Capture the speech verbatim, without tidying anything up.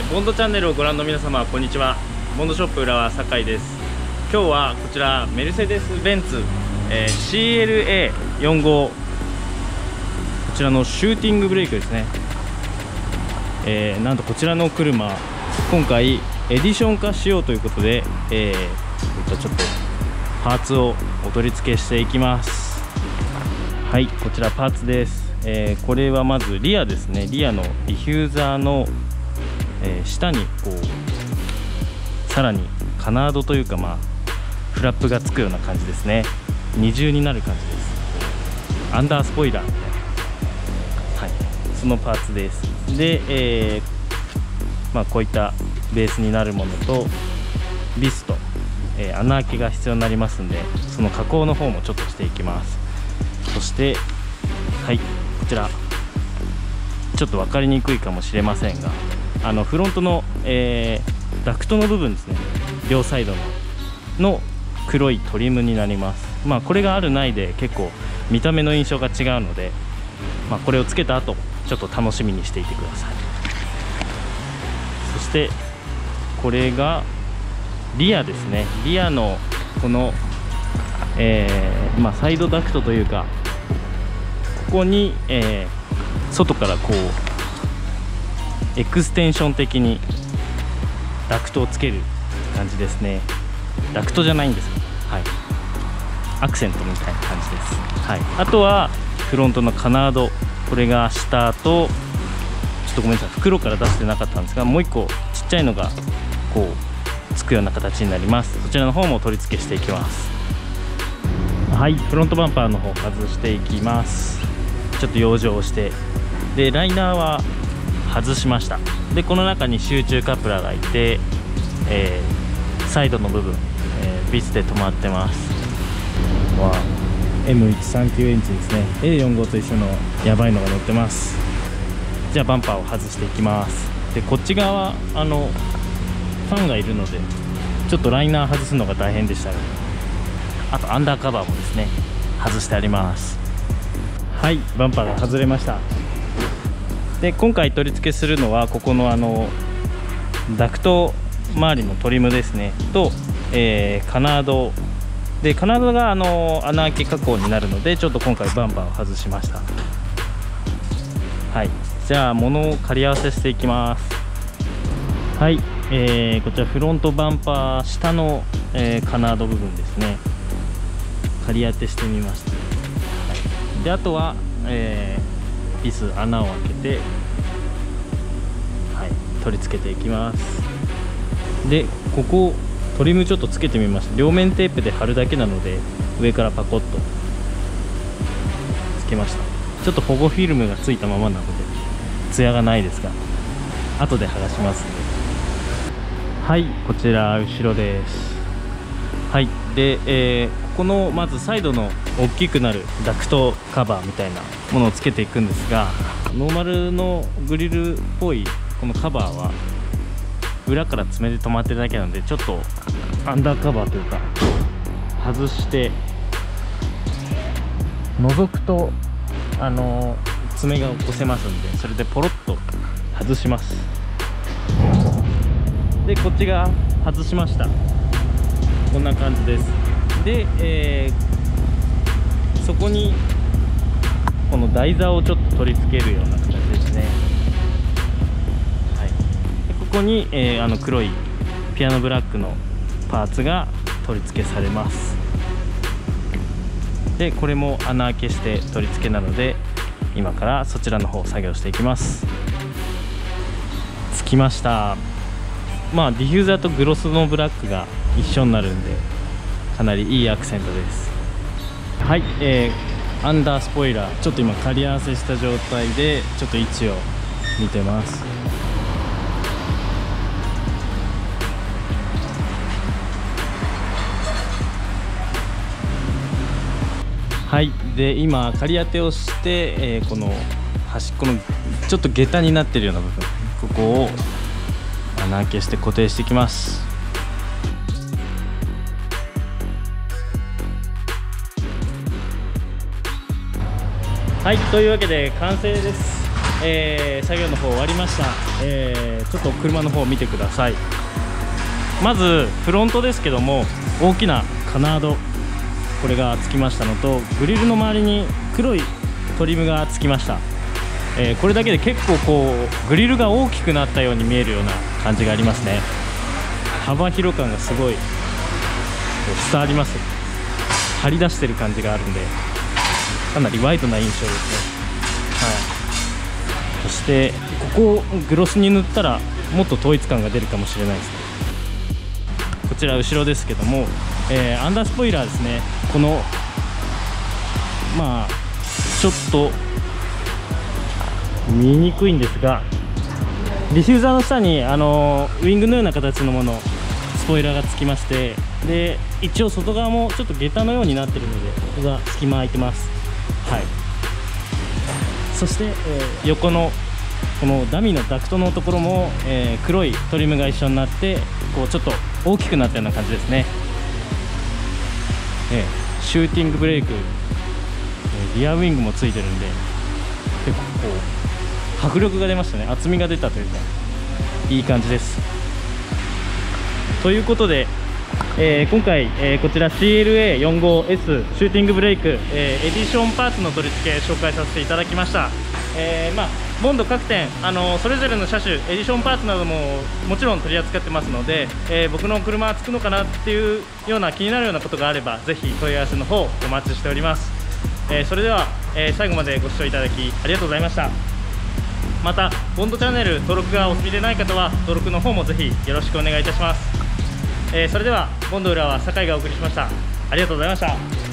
ー、ボンドチャンネルをご覧の皆様、こんにちは。ボンドショップ浦和酒井です。今日はこちらメルセデス・ベンツ、えー、シーエルエーよんじゅうご、こちらのシューティングブレーキですね。えー、なんとこちらの車、今回エディション化しようということで、えー、こういったちょっとパーツをお取り付けしていきます。はい、こちらパーツです。えー、これはまずリアですね。リアのディフューザーの、えー、下にこうさらにカナードというか、まあフラップがつくような感じですね。二重になる感じです。アンダースポイラーみたいな、はい、そのパーツです。で、えーまあ、こういったベースになるものとビスト、えー、穴開けが必要になりますんで、その加工の方もちょっとしていきます。そしてはいこちらちょっと分かりにくいかもしれませんが、あのフロントの、えー、ダクトの部分ですね、両サイドのの黒いトリムになります。まあこれがあるないで結構見た目の印象が違うので、まあ、これをつけた後ちょっと楽しみにしていてください。そしてこれがリアですね。リアのこの、えーまあ、サイドダクトというか、ここに、えー、外からこうエクステンション的にダクトをつける感じですね。ダクトじゃないんですけど、はい、アクセントみたいな感じです。はい、あとはフロントのカナード、これが下と、ちょっとごめんなさい、袋から出してなかったんですが、もういっこちっちゃいのがこうつくような形になります。こちらの方も取り付けしていきます。はい、フロントバンパーの方外していきます。ちょっと養生をして、でライナーは外しました。でこの中に集中カプラーがいて、えー、サイドの部分、えー、ビスで止まってます。わあ エムひゃくさんじゅうきゅう エンジンですね。 エーよんじゅうご と一緒のやばいのが乗ってます。じゃあバンパーを外していきます。でこっち側はあのファンがいるのでちょっとライナー外すのが大変でしたね。あとアンダーカバーもですね外してあります。はい、バンパーが外れました。で今回取り付けするのはここのあのダクト周りのトリムですねと、えー、カナードでカナードがあの穴開け加工になるので、ちょっと今回バンパーを外しました。はい、じゃあ物を仮合わせしていきます。はい、えー、こちらフロントバンパー下の、えー、カナード部分ですね、仮当てしてみました。はい、であとは、えー、ビス穴を開けて、はい、取り付けていきます。でここトリムちょっとつけてみました。両面テープで貼るだけなので上からパコッとつけました。ちょっと保護フィルムがついたままなのでツヤがないですが、後で剥がします。はい、こちら後ろです。はい、で、えー、ここのまずサイドの大きくなるダクトカバーみたいなものをつけていくんですが、ノーマルのグリルっぽいこのカバーは裏から爪で止まってるだけなので、ちょっとアンダーカバーというか外して覗くとあの爪が起こせますんで、それでポロッと外します。でこっちが外しました。こんな感じです。で、えー、そこにこの台座をちょっと取り付けるような形ですね。はい、でここに、えー、あの黒いピアノブラックのパーツが取り付けされます。でこれも穴開けして取り付けなので、今からそちらの方作業していきます。つきました。まあディフューザーとグロスのブラックが一緒になるんで、かなりいいアクセントです。はい、えー、アンダースポイラーちょっと今仮合わせした状態でちょっと位置を見てます。はい、で今仮当てをして、えー、この端っこのちょっと下駄になってるような部分、ここを穴開けして固定していきます。はい、というわけで完成です。 えー作業の方終わりました。えーちょっと車の方を見てください。まずフロントですけども、大きなカナード、これがつきましたのと、グリルの周りに黒いトリムがつきました。えーこれだけで結構こうグリルが大きくなったように見えるような感じがありますね。幅広感がすごい伝わります。張り出してる感じがあるんで、かなりワイドな印象ですね。はい、そしてここをグロスに塗ったらもっと統一感が出るかもしれないですね。こちら後ろですけども、えーアンダースポイラーですね。このまあちょっと見にくいんですが、ディフューザーの下にあのウィングのような形のもの、スポイラーがつきまして、で一応外側もちょっと下駄のようになっているので、ここが隙間空いてます。はい、そして、えー横のこのダミーのダクトのところも、えー黒いトリムが一緒になって、こうちょっと大きくなったような感じですね。えーシューティングブレーク、えーリアウィングもついてるんで、結構こう迫力が出ましたね。厚みが出たというか、いい感じです。ということで、えー今回、えーこちら シーエルエーよんじゅうごエス シューティングブレーク、えーエディションパーツの取り付け紹介させていただきました。えーまあ、ボンド各店、あのそれぞれの車種エディションパーツなどももちろん取り扱ってますので、えー僕の車はつくのかなっていうような気になるようなことがあれば、ぜひ問い合わせの方お待ちしております。えーそれでは、えー最後までご視聴いただきありがとうございました。またボンドチャンネル登録がお済みでない方は登録の方もぜひよろしくお願いいたします。えーそれではボンド浦和酒井がお送りしました。ありがとうございました。